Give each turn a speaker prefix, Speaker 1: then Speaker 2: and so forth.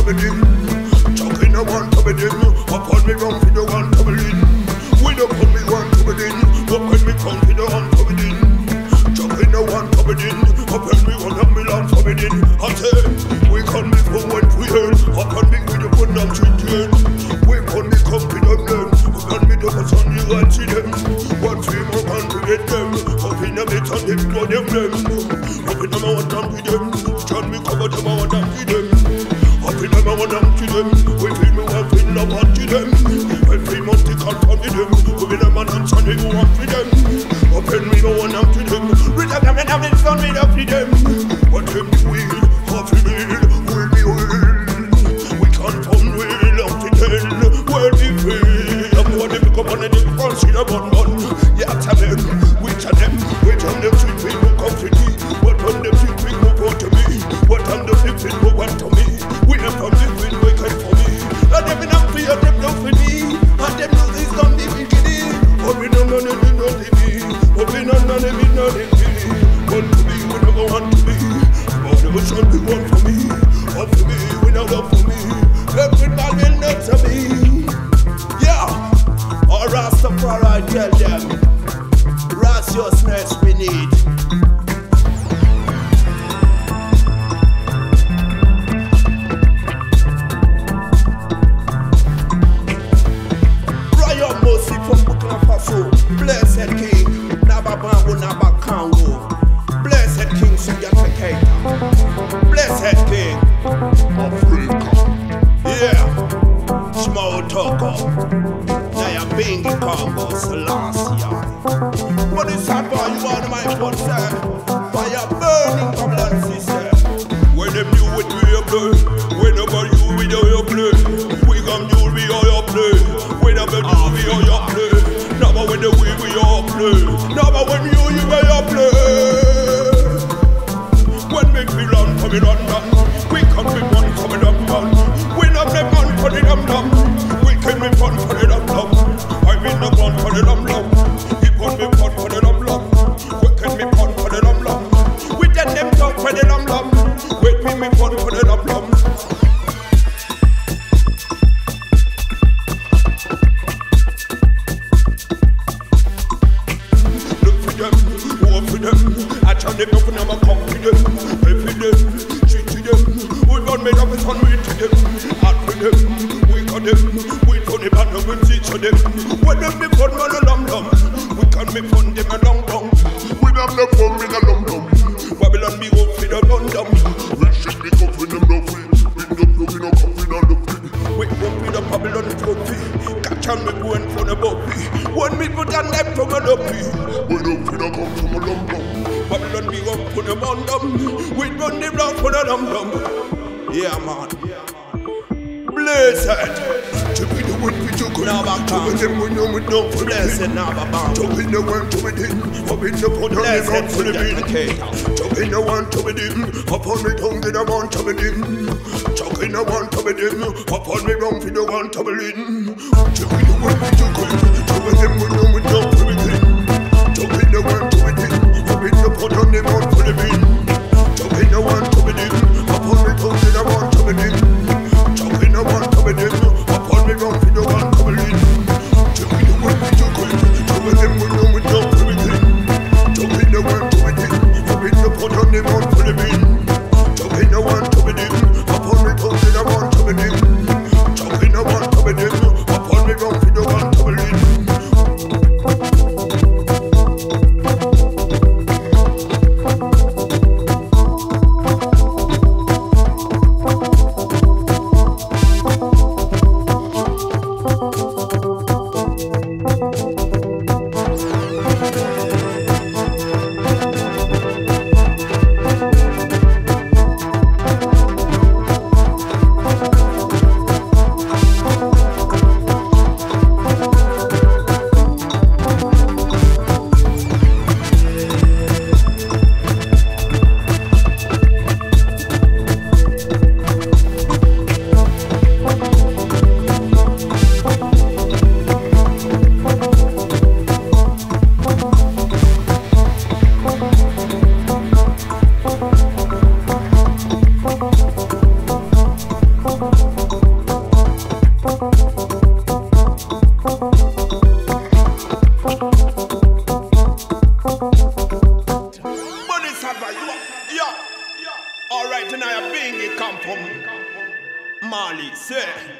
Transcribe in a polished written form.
Speaker 1: me dim. Chucking a one to me dim. Upon me run for the one to me dim. We don't put me one to me dim. What when me come for the one to me dim. Chucking a one to me dim. Upon me one of me long to me dim. I say, we come before when we earn. Upon me with the one of children. We come me come to them. Upon me the person you want to them. One free more can to get them. Up in the bit on them to them. Up in them I want them to them. John me cover them I want them to them. Up in them I want them to them. We feel me one thing I want to them. Every month they can't come to them. We be them and answer me want to them. Up in me I want them to them. Read up them and have it done me up to them. But them the wheel, half the wheel, will be wheel. We can't come wheel up to tell. Where the wheel, I'm going to pick up on the different see the bun. Yeah, tell them, which of them, which on them sweet people come to me. What on them sweet people go to me. What on the sweet people want to me. We have from the wind, we came for me. And them in a fear, them not for me. And them know this don't be beginning. But we don't know them in no TV. But we don't know them in no TV. Want to be, we never want to be. But never shall be one for me. One for me, we not love for me. Everybody not to me. Yeah. Or Rastafari tell them. Righteousness we need. Blessed King, Nababango, Nabakango. Blessed King, Suyatakata. Blessed King, Africa. Yeah, small Togo. Naya Bingi Congo, Selassie. What is Satva? You are my one side. Fire burning from land system. When them you with me a play. Whenever you with your play. We come you be your play. Whenever you be your play. Never when the we all play. Never when you may all play. When me feel on coming on down. We come with one coming on down. We not them on for the dum dum. We came with fun for the dum dum. I mean the fun for the dum dum. He put me fun for the dum dum. We came with fun for the dum dum. We tell them talk for the dum dum. We me fun for the dum dum. I tell them nothing, I'm a come to them. Every them, treat to them. We run made up with fun, we to them. Out with them, we got them. We turn the band up and teach them. When them be fun, man, a lum lum. We can be fun, them a long long. We have the fun, bring a lum lum. Babylon be up with a lum lum. We shake the cup when them no free. We don't plug in a coffin on the free. We up with a Babylon trophy. Catch on me going for the Boddhi. One me put a left from a dopey. We don't feel a come from a lum lum. Babylon be up for the man dum. We run the block for the dum dum. Yeah man. Blessed. To be the one we took. Now back to them we know we don't for blessed now back. To be the one to be din. Up in the pot on the ground for the bin. To be the one to be din. Upon the tongue the one to be din. Chucking the one to be din. Upon the wrong for the one to be din. To be the one we took. To be them we know we don't for the din. To be the one to be din. Up in the pot on the ground for the bin. To be the one to be din. Upon the tongue the one to be din. Chucking the one to be din. Upon the wrong for the one to be din. To be the one we took. To be them we know we don't for the din. To be the one to be din. Up in the pot on the ground for the bin. To be the one to be din. Upon the tongue the one to be din. Chucking the one to be din. Upon the wrong for the one to be din. say.